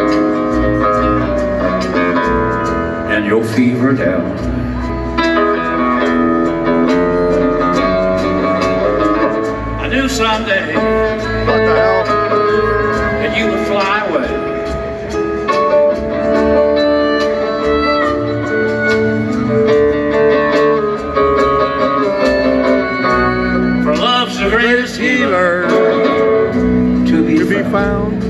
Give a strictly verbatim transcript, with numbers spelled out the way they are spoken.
and your fever down. I knew someday What the hell? that you would fly away. For love's the greatest healer Healer to be, to be found. found.